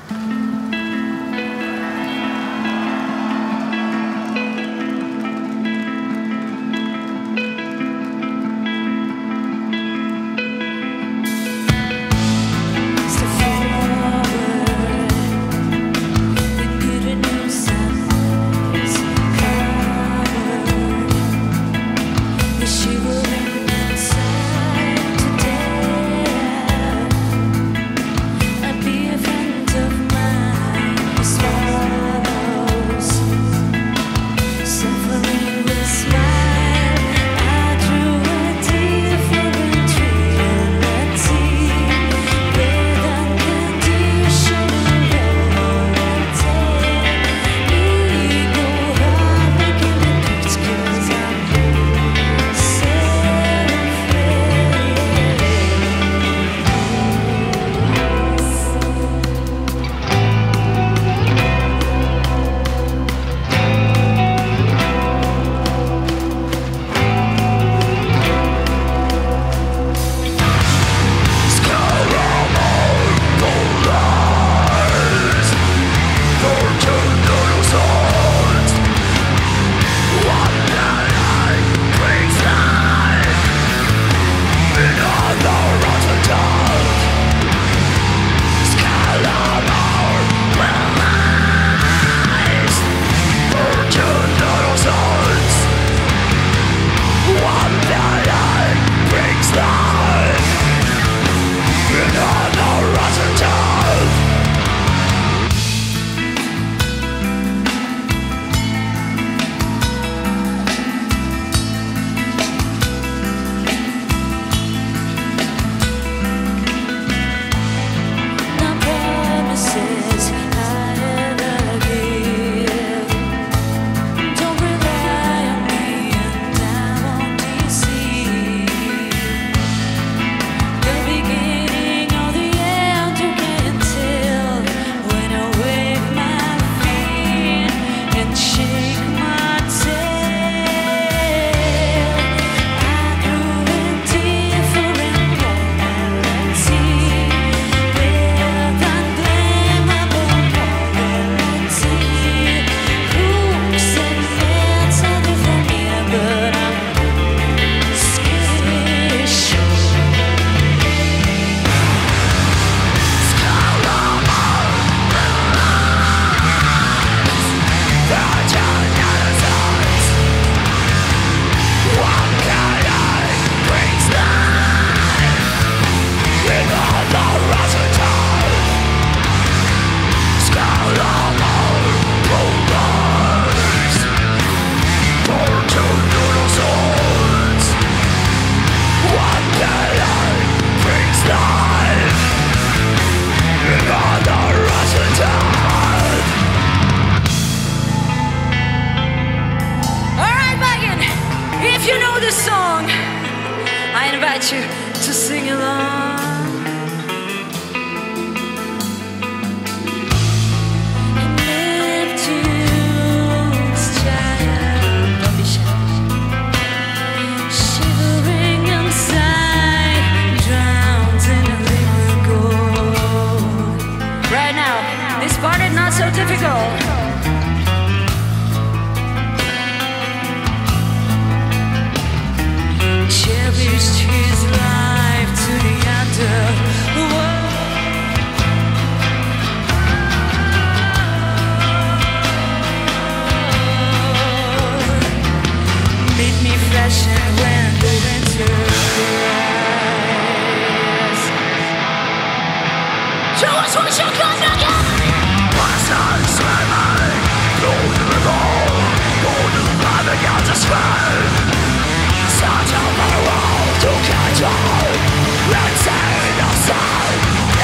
invite you to sing along. And Neptune's child, don't be shy, shivering inside, drowned in a liquid gold. Right now, this part is not so difficult. Cherished his life to the end of the world. Meet me flashing when the winter arrives. Show us what you got again. Passion swimming, golden revolve, golden blood against the sky. Such a world to control. Let's say the sun.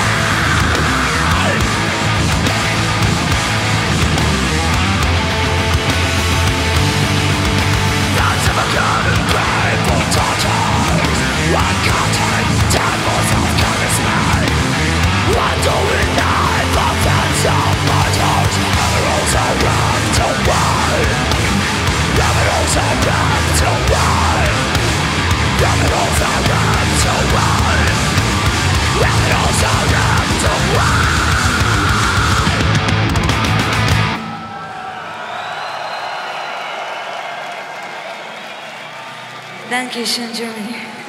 That's of a gun and painful tortures. One content, temples of charisma. One doing night, the fence of martyrs. Criminals are wrong to wine. Criminals are wrong to wine. Criminals are wrong to Dankeschön, Germany.